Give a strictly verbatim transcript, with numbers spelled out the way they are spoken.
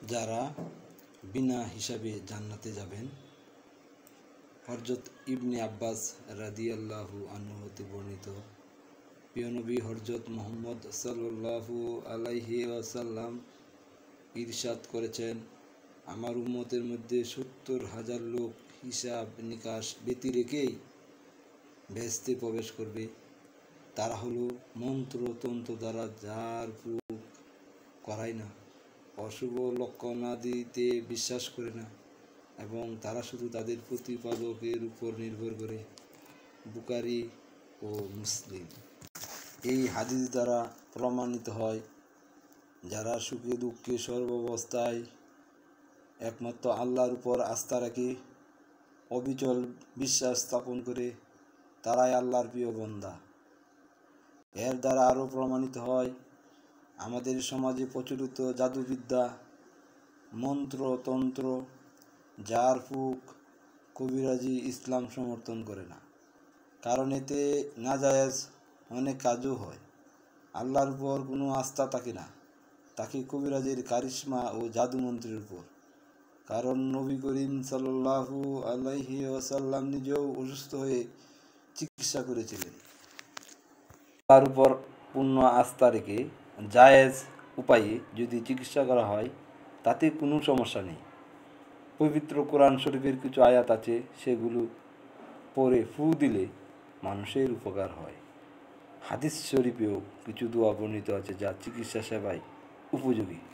যারা বিনা হিসাবে জান্নাতে যাবেন। হযরত ইবনে আব্বাস রাদিয়াল্লাহু আনহু হতে বর্ণিত, প্রিয় নবী হযরত মুহাম্মদ সাল্লাল্লাহু আলাইহি ওয়াসাল্লাম ইরশাদ করেছেন, আমার উম্মতের মধ্যে সত্তর হাজার লোক হিসাব নিকাশ ব্যতি রেখেই বেহেশতে প্রবেশ করবে। তারা হলো মন্ত্রতন্ত্র দ্বারা যার প্রয়োগ করায় না, অশুভ লক্ষণাদিতে বিশ্বাস করে না, এবং তারা শুধু তাদের প্রতিপালকের উপর নির্ভর করে। বুখারী ও মুসলিম। এই হাদিস দ্বারা প্রমাণিত হয়, যারা সুখে দুঃখে সর্বাবস্থায় একমাত্র আল্লাহর উপর আস্থা রাখে, অবিচল বিশ্বাস স্থাপন করে, তারাই আল্লাহর প্রিয় বান্দা। এর দ্বারা আরও প্রমাণিত হয়, আমাদের সমাজে প্রচলিত জাদুবিদ্যা, মন্ত্রতন্ত্র, ঝাড়ফুঁক, কবিরাজি ইসলাম সমর্থন করে না, কারণ এতে নাজায়েজ অনেক কাজও হয়। আল্লাহর উপর কোনো আস্থা থাকে না, তাকে কবিরাজের কারিশমা ও জাদুমন্ত্রের উপর। কারণ নবী করিম সাল্লাল্লাহু আলাইহি ওয়াসাল্লাম নিজেও অসুস্থ হয়ে চিকিৎসা করেছিলেন। তার উপর পূর্ণ আস্থা রেখে জায়েজ উপায়ে যদি চিকিৎসা করা হয়, তাতে কোনো সমস্যা নেই। পবিত্র কোরআন শরীফের কিছু আয়াত আছে, সেগুলো পরে ফু দিলে মানুষের উপকার হয়। হাদিস শরীফেও কিছু দোয়া বর্ণিত আছে যা চিকিৎসা সেবায় উপযোগী।